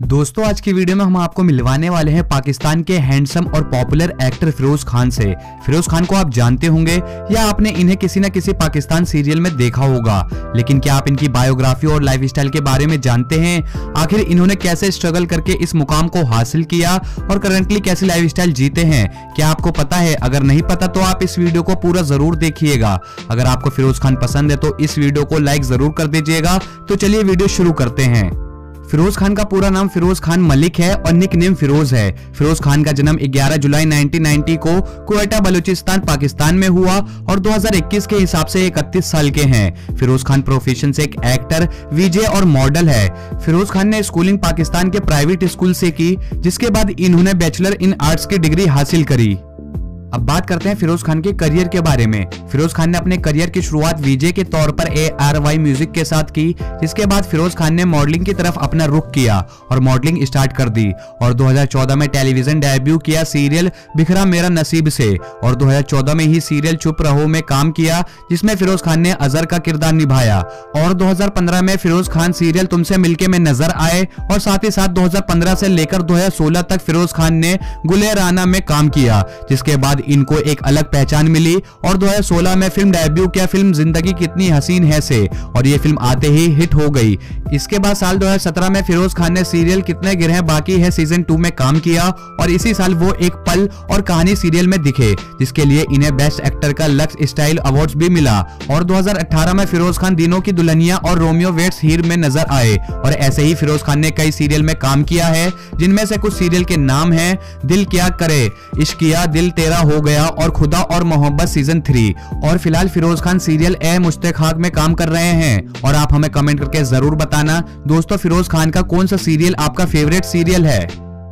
दोस्तों आज की वीडियो में हम आपको मिलवाने वाले हैं पाकिस्तान के हैंडसम और पॉपुलर एक्टर फिरोज खान से। फिरोज खान को आप जानते होंगे या आपने इन्हें किसी न किसी पाकिस्तान सीरियल में देखा होगा, लेकिन क्या आप इनकी बायोग्राफी और लाइफस्टाइल के बारे में जानते हैं? आखिर इन्होंने कैसे स्ट्रगल करके इस मुकाम को हासिल किया और करंटली कैसी लाइफस्टाइल जीते हैं, क्या आपको पता है? अगर नहीं पता तो आप इस वीडियो को पूरा जरूर देखिएगा। अगर आपको फिरोज खान पसंद है तो इस वीडियो को लाइक जरूर कर दीजिएगा। तो चलिए वीडियो शुरू करते हैं। फिरोज खान का पूरा नाम फिरोज खान मलिक है और निक नेम फिरोज है। फिरोज खान का जन्म 11 जुलाई 1990 को क्वेटा बलूचिस्तान पाकिस्तान में हुआ और 2021 के हिसाब से 31 साल के हैं। फिरोज खान प्रोफेशन से एक एक्टर, वीजे और मॉडल है। फिरोज खान ने स्कूलिंग पाकिस्तान के प्राइवेट स्कूल से की, जिसके बाद इन्होंने बैचलर इन आर्ट्स की डिग्री हासिल करी। अब बात करते हैं फिरोज खान के करियर के बारे में। फिरोज खान ने अपने करियर की शुरुआत वीजे के तौर पर ARY म्यूजिक के साथ की, जिसके बाद फिरोज खान ने मॉडलिंग की तरफ अपना रुख किया और मॉडलिंग स्टार्ट कर दी और 2014 में टेलीविजन डेब्यू किया सीरियल बिखरा मेरा नसीब से, और 2014 में ही सीरियल चुप रहो में काम किया, जिसमें फिरोज खान ने अजहर का किरदार निभाया। और 2015 में फिरोज खान सीरियल तुमसे मिलके में नजर आए और साथ ही साथ 2015 से लेकर 2016 तक फिरोज खान ने गुले राना में काम किया, जिसके बाद इनको एक अलग पहचान मिली और 2016 में फिल्म डेब्यू किया फिल्म जिंदगी कितनी हसीन है से, और ये फिल्म आते ही हिट हो गई। इसके बाद साल 2017 में फिरोज खान ने सीरियल कितने गिरह बाकी है सीजन 2 में काम किया और इसी साल वो एक पल और कहानी सीरियल में दिखे, जिसके लिए इन्हें बेस्ट एक्टर का लक्स स्टाइल अवार्ड्स भी मिला। और 2018 में फिरोज खान दिनों की दुल्हनिया और रोमियो वेट्स हीर में नजर आए। और ऐसे ही फिरोज खान ने कई सीरियल में काम किया है, जिनमें से कुछ सीरियल के नाम है दिल क्या करे, इश्क किया, दिल तेरा हो गया और खुदा और मोहब्बत सीजन 3। और फिलहाल फिरोज खान सीरियल ए मुश्ताक खाक में काम कर रहे हैं। और आप हमें कमेंट करके जरूर बताना दोस्तों फिरोज खान का कौन सा सीरियल आपका फेवरेट सीरियल है।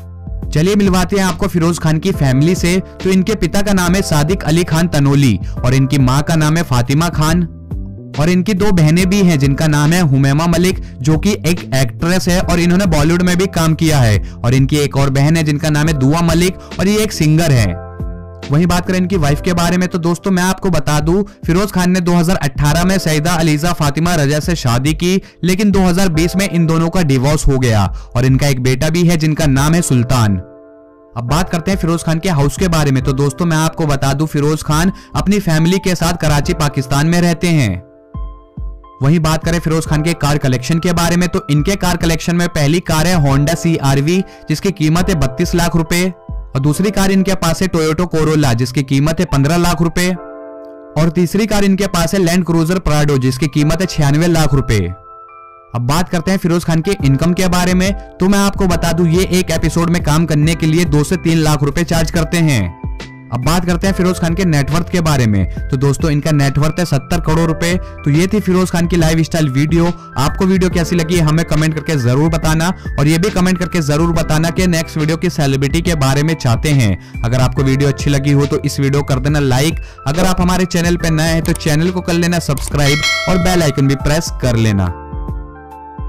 चलिए मिलवाते हैं आपको फिरोज खान की फैमिली से। तो इनके पिता का नाम है सादिक अली खान तनोली और इनकी माँ का नाम है फातिमा खान, और इनकी दो बहनें भी हैं जिनका नाम है हुमैमा मलिक, जो कि एक एक्ट्रेस है और इन्होंने बॉलीवुड में भी काम किया है। और इनकी एक और बहन है जिनका नाम है दुआ मलिक और ये एक सिंगर है। वहीं बात करें इनकी वाइफ के बारे में तो दोस्तों मैं आपको बता दूं, फिरोज खान ने 2018 में सईदा अलीजा फातिमा रजा से शादी की, लेकिन 2020 में इन दोनों का डिवोर्स हो गया और इनका एक बेटा भी है जिनका नाम है सुल्तान। अब बात करते हैं फिरोज खान के हाउस के बारे में तो दोस्तों मैं आपको बता दूं, फिरोज खान अपनी फैमिली के साथ कराची पाकिस्तान में रहते हैं। वहीं बात करें फिरोज खान के कार कलेक्शन के बारे में तो इनके कार कलेक्शन में पहली कार है होंडा CR-V जिसकी कीमत है 32 लाख रुपए, और दूसरी कार इनके पास है टोयोटा कोरोला जिसकी कीमत है 15 लाख रुपए, और तीसरी कार इनके पास है लैंड क्रूजर प्राडो जिसकी कीमत है 96 लाख रुपए। अब बात करते हैं फिरोज खान के इनकम के बारे में तो मैं आपको बता दूं, ये एक एपिसोड में काम करने के लिए 2 से 3 लाख रुपए चार्ज करते हैं। अब बात करते हैं फिरोज खान के नेटवर्थ के बारे में तो दोस्तों इनका नेटवर्थ है 70 करोड़ रुपए। तो ये थी फिरोज खान की लाइफ स्टाइल वीडियो। आपको वीडियो कैसी लगी हमें कमेंट करके जरूर बताना, और ये भी कमेंट करके जरूर बताना कि नेक्स्ट वीडियो की सेलिब्रिटी के बारे में चाहते हैं। अगर आपको वीडियो अच्छी लगी हो तो इस वीडियो कर देना लाइक। अगर आप हमारे चैनल पे नए हैं तो चैनल को कर लेना सब्सक्राइब और बेल आइकन भी प्रेस कर लेना।